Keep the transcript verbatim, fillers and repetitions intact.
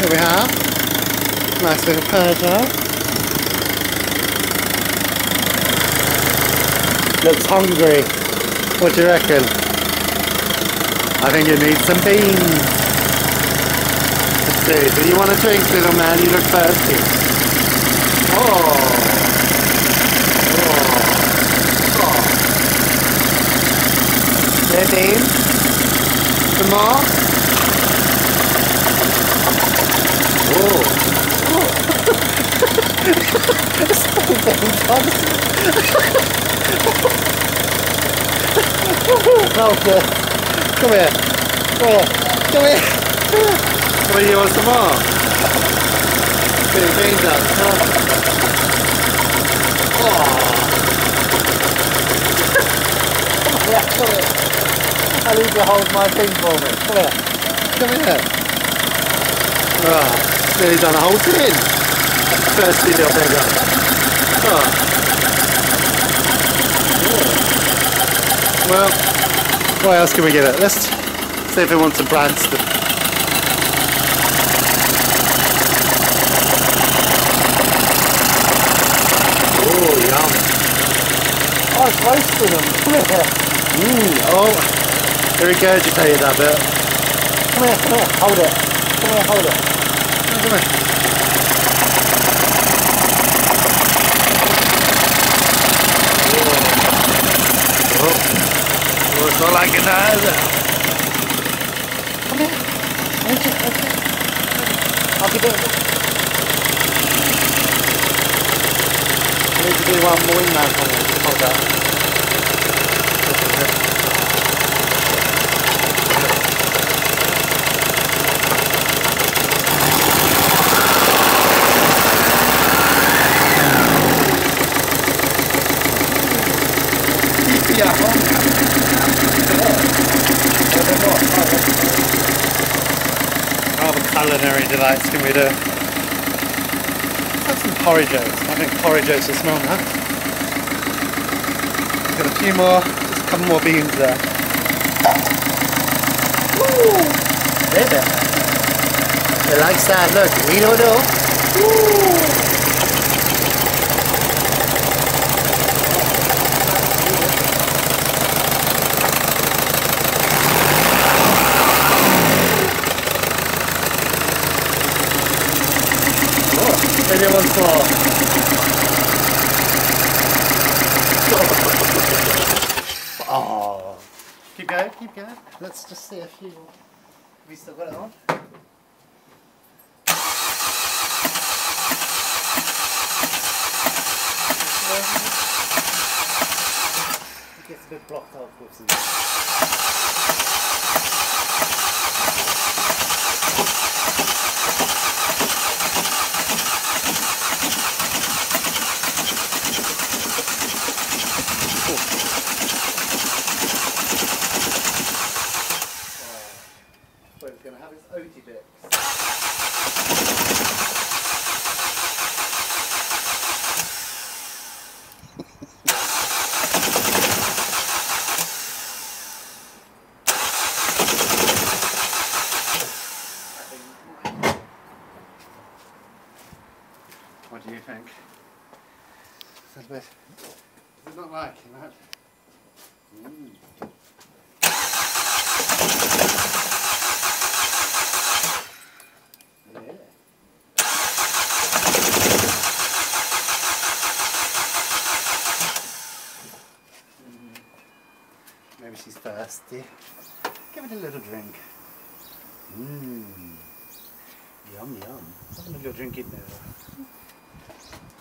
here we have. Nice little Persian. Looks hungry. What do you reckon? I think it needs some beans. Let's see. Do you want a drink, little man? You look thirsty. Oh. Oh. Oh. There, beans. Some more. Oh. Oh. It's so dangerous. Oh, good. Come here. Come here. Come here. Come here. You want some more? Get your beans up. Come on. Oh. Come here. Come here. I need you to hold my thing for me. Come here. Come here. Oh, nearly done a whole thing. Thirsty little beggar. Oh. Well, what else can we give it? Let's see if it wants some Branston. Oh, yum. Oh, it's roasting them. Come here. Mmm, oh. They regurgitated that bit. Come here, come here. Hold it. Come here, hold it. Come here. Oh. Oh. Oh, it's not like it now, is it? Come here. Wait it, wait it. I'll give it. I need to do one more wingman for me. Hold that. Yeah. What other culinary delights can we do? Let's have some porridge oats. I think porridge oats will smell nice. Got a few more, just a couple more beans there. Woo! Baby. It likes that, look, we don't know. Woo! Maybe once more. Oh. Keep going, keep going. Let's just see if you have you still got it on? It gets a bit blocked off with some. We're going to have his oaty bits. What do you think? Is it, is it not liking that? Mm. Maybe she's thirsty. Give it a little drink. Mmm. Yum yum. Have a little drink in there.